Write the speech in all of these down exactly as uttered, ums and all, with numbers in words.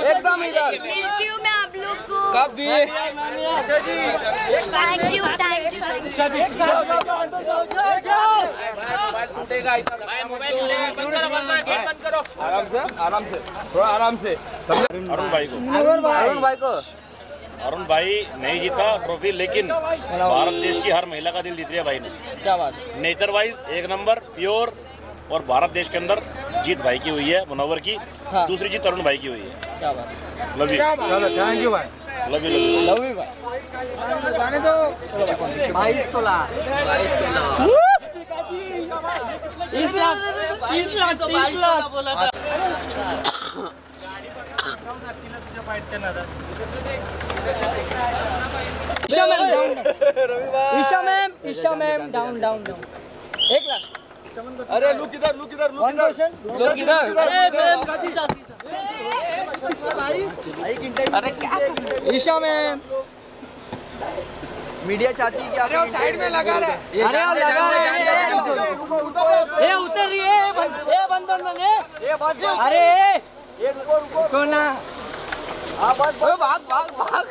एकदम इधर मिलती हूँ मैं आप लोग को कभी। थैंक यू थैंक यू आराम से आराम से थोड़ा आराम से। अरुण भाई को अरुण भाई को अरुण भाई नहीं जीता ट्रॉफी, लेकिन भारत देश की हर महिला का दिल जीत लिया भाई ने। क्या बात। नेचर वाइज एक नंबर प्योर, और भारत देश के अंदर जीत भाई की हुई है, मुनव्वर की। हाँ। दूसरी जीत अरुण भाई की हुई है। क्या बात। लव यू, थैंक यू भाई, लव यू, लव यू भाई। जाने दो। बाईस तोला बाईस तोला तीस लाख तीस लाख तीस लाख बोला था। Isha ma'am Isha ma'am down down down एक लाख। अरे लुक इधर लुक इधर लुक इधर लुक इधर। अरे मैम अरे क्या ईशा मैम मीडिया चाहती है कि आप साइड में लगा रहे। अरे आप लगा रहे हैं। ये उतर रही है ये बंद बंद बंद ये बंद। अरे ये रुको रुको ना आप बस भाग भाग भाग।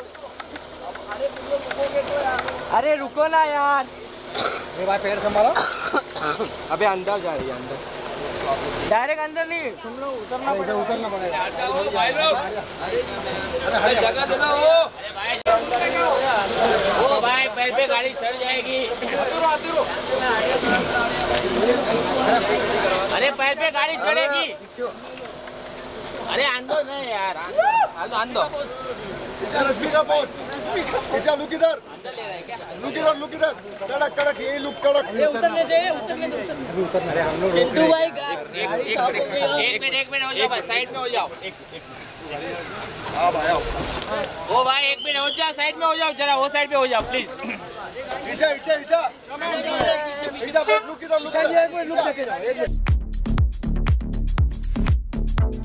अरे रुको ना यार। मेरे भाई पैर संभालो। अबे अंदर जा रही है, अंदर डायरेक्ट अंदर नहीं, तुम लोग उतरना पड़ेगा। उतरना पड़ेगा भाई लोग अरे जगह दे दो। ओ भाई पैर पे गाड़ी चढ़ जाएगी। अरे पैर पे गाड़ी चढ़ेगी। अरे आंदो नहीं यार, आंदो आंदो। रश्मि का पोस्ट ईशा लुक इधर लुक इधर लुक इधर कड़क कड़क ये लुक कड़क। उतरने दे उतरने दे उतरने। अरे हम लोग तू भाई एक मिनट एक मिनट हो जाओ भाई, साइड में हो जाओ। एक हां भाई आओ। ओ भाई एक मिनट हो जाओ, साइड में हो जाओ जरा, वो साइड पे हो जाओ प्लीज। ईशा ईशा ईशा ईशा लुक इधर लुक, ये लुक देखे जाओ।